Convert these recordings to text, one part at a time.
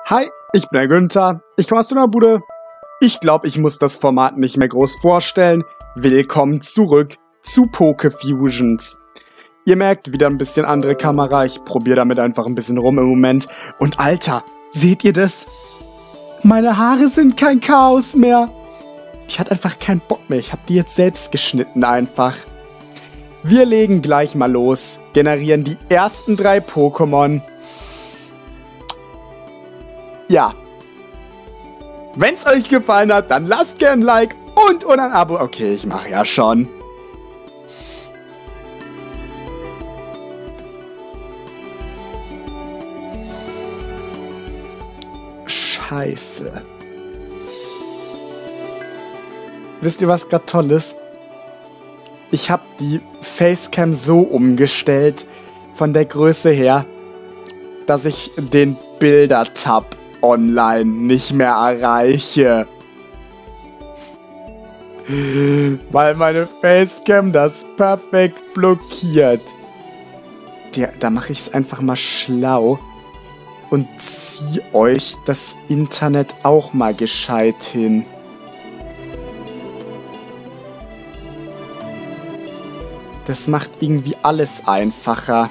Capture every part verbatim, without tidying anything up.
Hi, ich bin der Günther. Ich komme aus der Bude. Ich glaube, ich muss das Format nicht mehr groß vorstellen. Willkommen zurück zu PokeFusions. Ihr merkt, wieder ein bisschen andere Kamera. Ich probiere damit einfach ein bisschen rum im Moment. Und Alter, seht ihr das? Meine Haare sind kein Chaos mehr. Ich hatte einfach keinen Bock mehr. Ich habe die jetzt selbst geschnitten einfach. Wir legen gleich mal los. Generieren die ersten drei Pokémon. Ja. Wenn es euch gefallen hat, dann lasst gerne ein Like und oder ein Abo. Okay, ich mache ja schon. Scheiße. Wisst ihr, was gerade toll ist? Ich habe die Facecam so umgestellt, von der Größe her, dass ich den Bilder-Tab online nicht mehr erreiche. Weil meine Facecam das perfekt blockiert. Der, da mache ich es einfach mal schlau und zieh euch das Internet auch mal gescheit hin. Das macht irgendwie alles einfacher.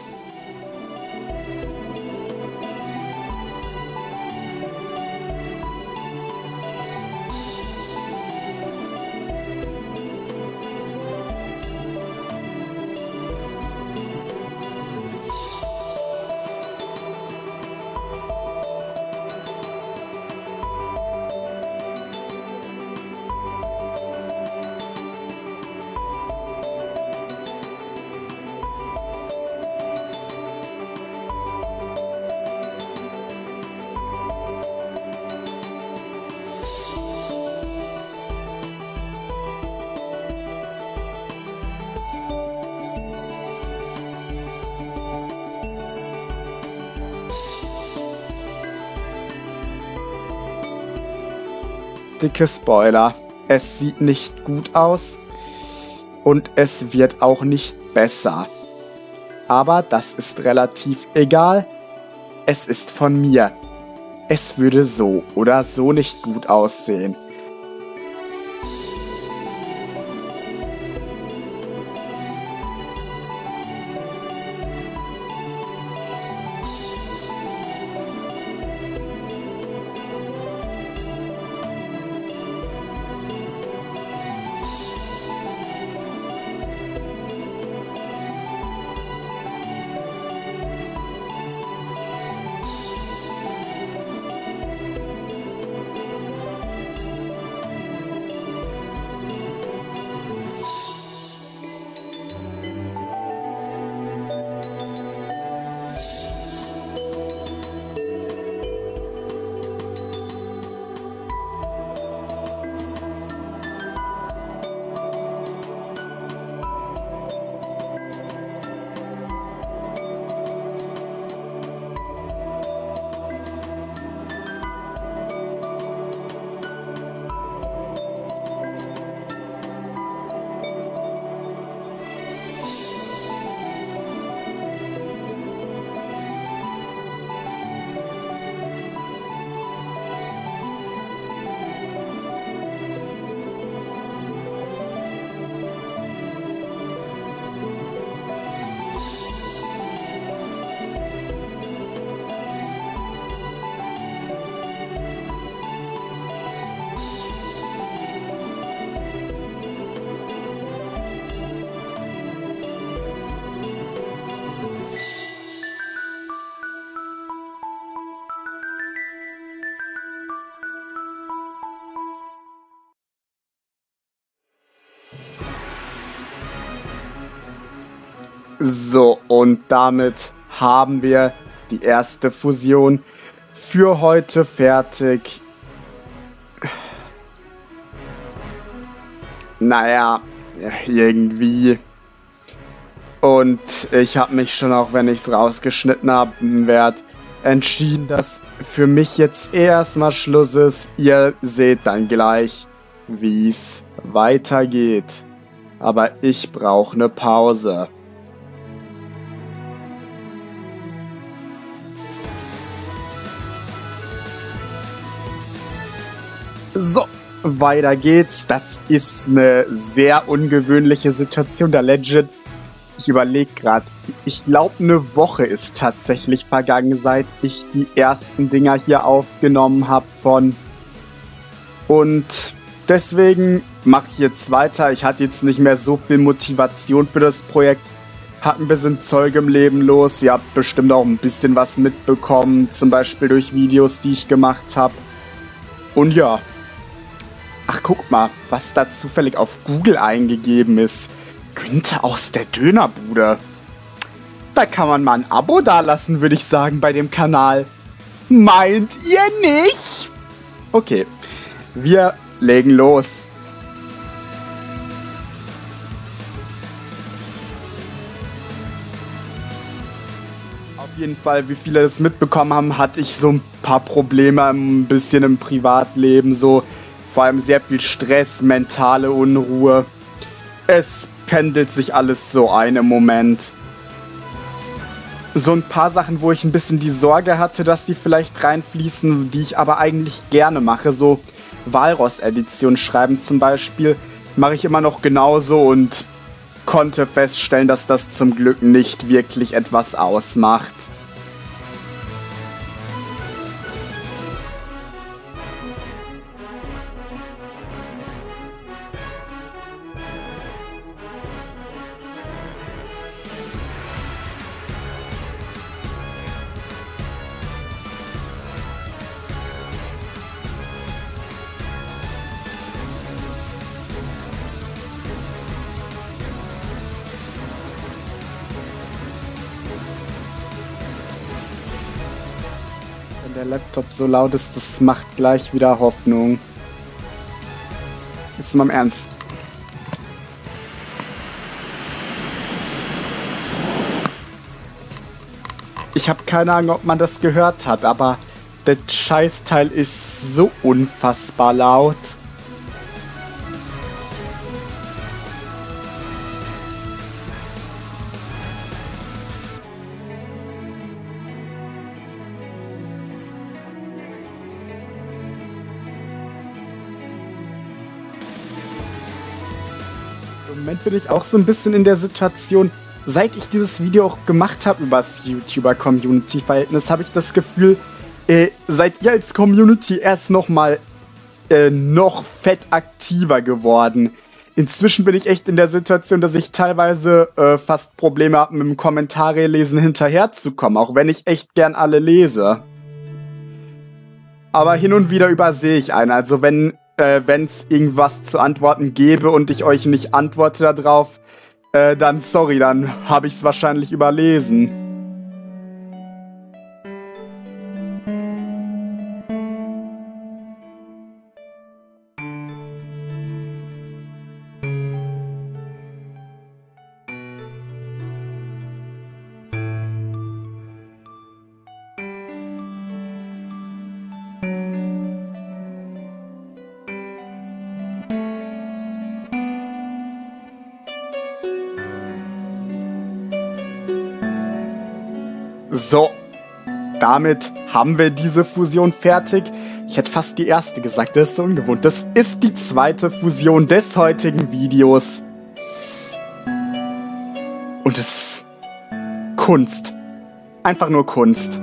Dicke Spoiler, es sieht nicht gut aus und es wird auch nicht besser. Aber das ist relativ egal, es ist von mir. Es würde so oder so nicht gut aussehen. So, und damit haben wir die erste Fusion für heute fertig. Naja, irgendwie. Und ich habe mich schon, auch wenn ich es rausgeschnitten haben werde, entschieden, dass für mich jetzt erstmal Schluss ist. Ihr seht dann gleich, wie es weitergeht. Aber ich brauche eine Pause. So, weiter geht's. Das ist eine sehr ungewöhnliche Situation, der Legit. Ich überlege gerade, ich glaube, eine Woche ist tatsächlich vergangen, seit ich die ersten Dinger hier aufgenommen habe von. Und deswegen mache ich jetzt weiter. Ich hatte jetzt nicht mehr so viel Motivation für das Projekt. Hat ein bisschen Zeug im Leben los. Ihr habt bestimmt auch ein bisschen was mitbekommen, zum Beispiel durch Videos, die ich gemacht habe. Und ja. Ach, guck mal, was da zufällig auf Google eingegeben ist. Günther aus der Dönerbude. Da kann man mal ein Abo dalassen, würde ich sagen, bei dem Kanal. Meint ihr nicht? Okay, wir legen los. Auf jeden Fall, wie viele das mitbekommen haben, hatte ich so ein paar Probleme ein bisschen im Privatleben, so vor allem sehr viel Stress, mentale Unruhe. Es pendelt sich alles so ein im Moment. So ein paar Sachen, wo ich ein bisschen die Sorge hatte, dass die vielleicht reinfließen, die ich aber eigentlich gerne mache. So Walross-Edition schreiben zum Beispiel, mache ich immer noch genauso und konnte feststellen, dass das zum Glück nicht wirklich etwas ausmacht. Wenn der Laptop so laut ist, das macht gleich wieder Hoffnung. Jetzt mal im Ernst. Ich habe keine Ahnung, ob man das gehört hat, aber das Scheißteil ist so unfassbar laut. Im Moment bin ich auch so ein bisschen in der Situation, seit ich dieses Video auch gemacht habe über das YouTuber-Community-Verhältnis, habe ich das Gefühl, äh, seid ihr als Community erst nochmal äh, noch fett aktiver geworden. Inzwischen bin ich echt in der Situation, dass ich teilweise äh, fast Probleme habe, mit dem Kommentare lesen hinterherzukommen, auch wenn ich echt gern alle lese. Aber hin und wieder übersehe ich einen, also wenn äh, es irgendwas zu antworten gäbe und ich euch nicht antworte darauf, äh, dann sorry, dann habe ich es wahrscheinlich überlesen. So, damit haben wir diese Fusion fertig. Ich hätte fast die erste gesagt, das ist so ungewohnt. Das ist die zweite Fusion des heutigen Videos. Und es ist Kunst. Einfach nur Kunst.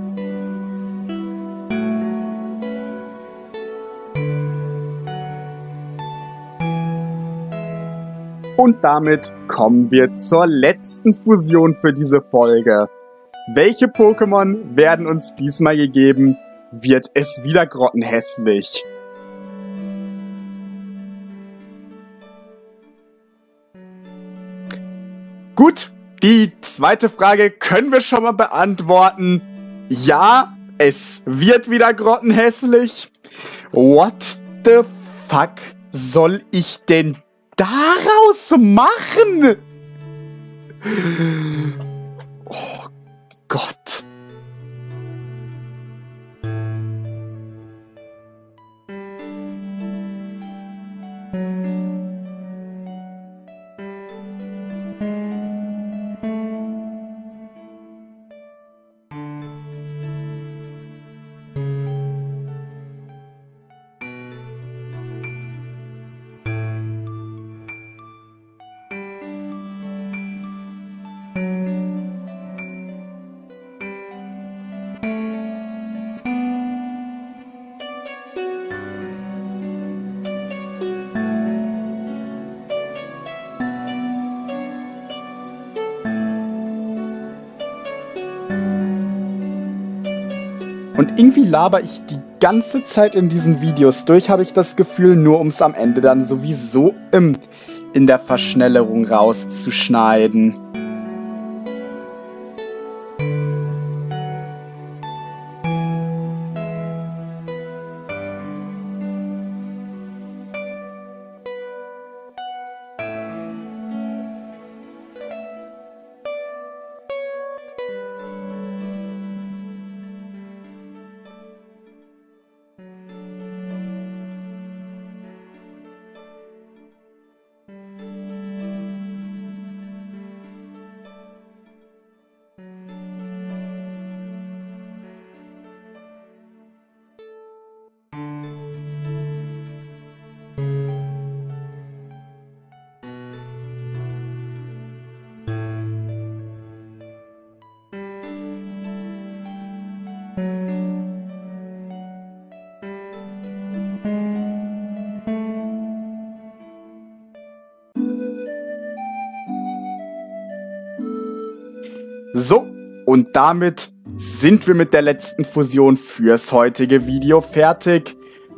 Und damit kommen wir zur letzten Fusion für diese Folge. Welche Pokémon werden uns diesmal gegeben? Wird es wieder grottenhässlich? Gut, die zweite Frage können wir schon mal beantworten. Ja, es wird wieder grottenhässlich. What the fuck soll ich denn daraus machen? Oh Gott. Und irgendwie laber ich die ganze Zeit in diesen Videos durch, habe ich das Gefühl, nur um es am Ende dann sowieso im, in der Verschnellerung rauszuschneiden. So, und damit sind wir mit der letzten Fusion fürs heutige Video fertig.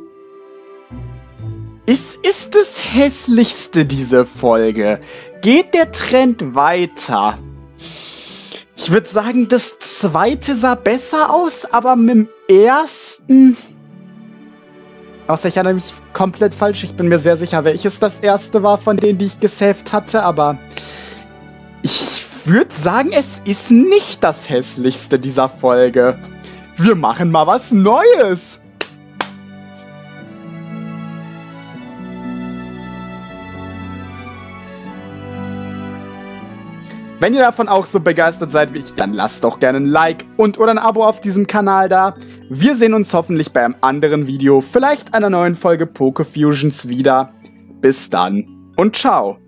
Es ist das hässlichste diese Folge. Geht der Trend weiter? Ich würde sagen, das zweite sah besser aus, aber mit dem ersten... Außer ich erinnere mich komplett falsch. Ich bin mir sehr sicher, welches das erste war von denen, die ich gesaved hatte, aber... Ich würde sagen, es ist nicht das hässlichste dieser Folge. Wir machen mal was Neues. Wenn ihr davon auch so begeistert seid wie ich, dann lasst doch gerne ein Like und oder ein Abo auf diesem Kanal da. Wir sehen uns hoffentlich bei einem anderen Video, vielleicht einer neuen Folge PokeFusions wieder. Bis dann und ciao.